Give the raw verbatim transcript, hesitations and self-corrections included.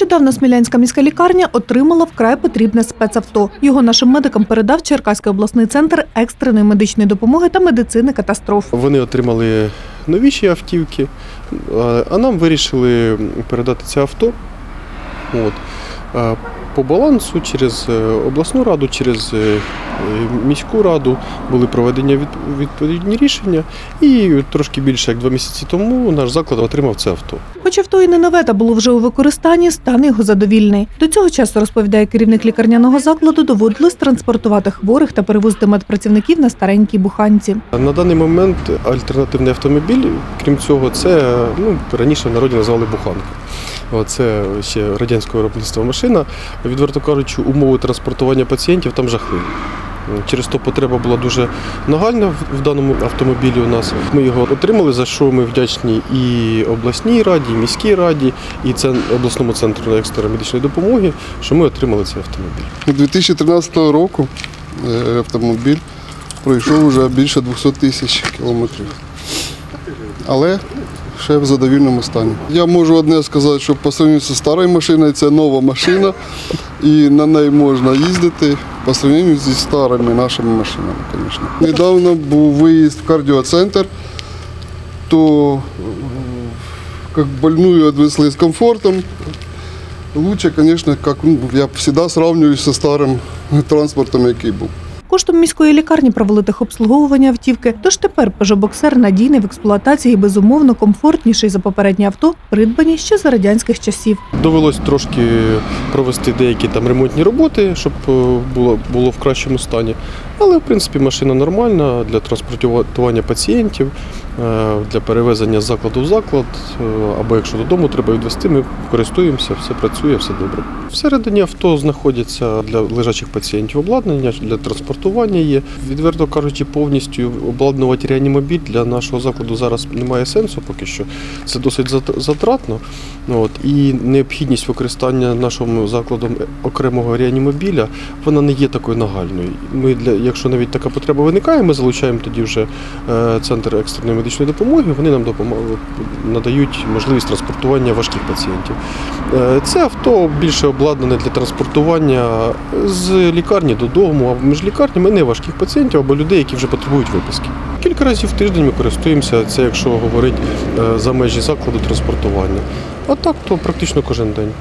Нещодавно Смілянська міська лікарня отримала вкрай потрібне спецавто. Його нашим медикам передав Черкаський обласний центр екстреної медичної допомоги та медицини катастроф. Вони отримали новіші автівки, а нам вирішили передати це авто. От. По балансу через обласну раду, через міську раду були проведені відповідні рішення, і трошки більше як два місяці тому наш заклад отримав це авто. Хоч авто і не нове та було вже у використанні, стан його задовільний. До цього часу, розповідає керівник лікарняного закладу, доводилось транспортувати хворих та перевозити медпрацівників на старенькій буханці. На даний момент альтернативний автомобіль, крім цього, це ну, раніше в народі називали буханка. Це ще радянського виробництва машина. Відверто кажучи, умови транспортування пацієнтів там жахливі. Через то потреба була дуже нагальна в даному автомобілі у нас. Ми його отримали, за що ми вдячні і обласній раді, і міській раді, і обласному центру екстреної медичної допомоги, що ми отримали цей автомобіль. дві тисячі тринадцятого року автомобіль пройшов вже більше двохсот тисяч кілометрів. Але ще в задовільному стані. Я можу одне сказати, що по сравненню зі старою машиною це нова машина і на неї можна їздити по сравненню зі старими нашими машинами, звісно. Недавно був виїзд в кардіоцентр, то як больную відвезли з комфортом. Лучше, звісно, як, ну, я завжди сравнююся зі старим транспортом, який був. Коштом міської лікарні провели техобслуговування автівки, тож тепер Peugeot Boxer надійний в експлуатації і безумовно комфортніший за попередні авто, придбані ще за радянських часів. Довелось трошки провести деякі там ремонтні роботи, щоб було, було в кращому стані. Але, в принципі, машина нормальна для транспортування пацієнтів, для перевезення з закладу в заклад, або якщо додому треба відвезти, ми користуємося, все працює, все добре. Всередині авто знаходяться для лежачих пацієнтів обладнання, для транспортування є. Відверто кажучи, повністю обладнувати реанімобіль для нашого закладу зараз немає сенсу поки що. Це досить затратно. От. І необхідність використання нашим закладом окремого реанімобіля, вона не є такою нагальною. Ми для, якщо навіть така потреба виникає, ми залучаємо тоді вже центр екстреної медичної допомоги, вони нам допомагають, надають можливість транспортування важких пацієнтів. Це авто більше обладнане для транспортування з лікарні додому, а між лікарнями не важких пацієнтів або людей, які вже потребують виписки. Кілька разів в тиждень ми користуємося, це якщо говорити за межі закладу транспортування. А так, то практично кожен день.